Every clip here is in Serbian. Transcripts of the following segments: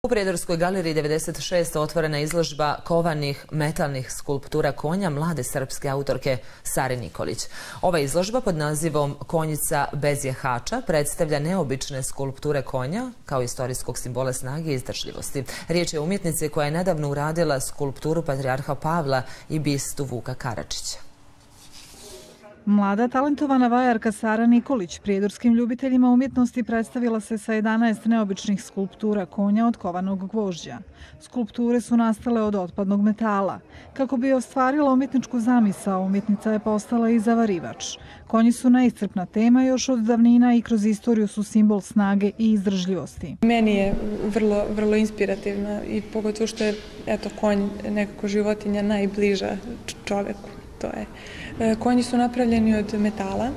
U Prijedorskoj galeriji 96 otvorena izložba kovanih metalnih skulptura konja mlade srpske autorke Sare Nikolić. Ova izložba pod nazivom Konjica bez jahača predstavlja neobične skulpture konja kao istorijskog simbola snage i izdržljivosti. Riječ je o umjetnici koja je nedavno uradila skulpturu Patrijarha Pavla i bistu Vuka Karadžića. Mlada talentovana vajarka Sara Nikolić prijedorskim ljubiteljima umjetnosti predstavila se sa 11 neobičnih skulptura konja od kovanog gvožđa. Skulpture su nastale od otpadnog metala. Kako bi ostvarila umjetničku zamisao, umjetnica je postala i zavarivač. Konji su neiscrpna tema još od davnina i kroz istoriju su simbol snage i izdržljivosti. Meni je vrlo inspirativna i pogotovo što je konj nekako životinja najbliža čoveku. Konji su napravljeni od metala,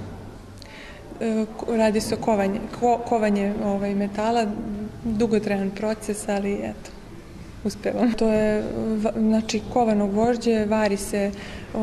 radi se o kovanje metala, dugotrajan proces, ali eto, uspevam. To je kovano gvožđe, vari se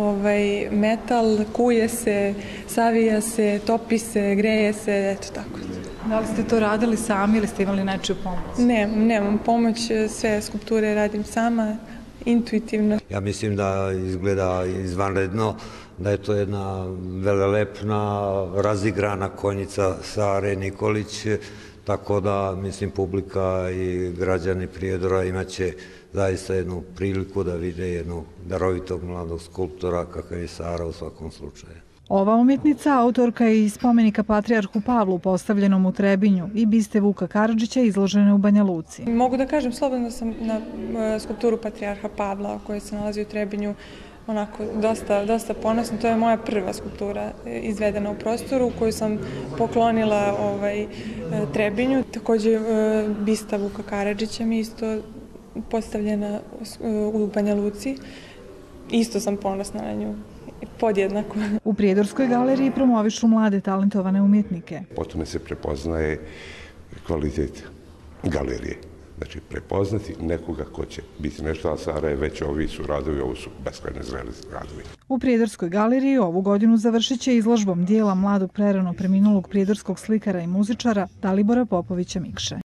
metal, kuje se, savija se, topi se, greje se, eto tako. Da li ste to radili sami ili ste imali nečiju pomoć? Nemam pomoć, sve skulpture radim sama, intuitivno. Ja mislim da izgleda izvanredno, da je to jedna velelepna, razigrana konjica Sare Nikolić, tako da, mislim, publika i građani Prijedora imaće zaista jednu priliku da vide jednog darovitog mladog skulptora kakav je Sara u svakom slučaju. Ova umjetnica autorka je iz spomenika Patrijarhu Pavlu postavljenom u Trebinju i biste Vuka Karadžića izložene u Banja Luci. Mogu da kažem slobodno sam na skulpturu Patrijarha Pavla koja se nalazi u Trebinju onako dosta ponosna. To je moja prva skulptura izvedena u prostoru koju sam poklonila Trebinju. Također bista Vuka Karadžića mi isto postavljena u Banja Luci. Isto sam ponosna na nju. Podjednako. U Prijedorskoj galeriji promovišu mlade talentovane umjetnike. Potom se prepoznaje kvalitet galerije. Znači, prepoznati nekoga ko će biti nešto, a Sara je već ovi su radovi, ovo su beskrajno zreli radovi. U Prijedorskoj galeriji ovu godinu završit će izložbom dijela mladog prerano preminulog prijedorskog slikara i muzičara Dalibora Popovića Mikše.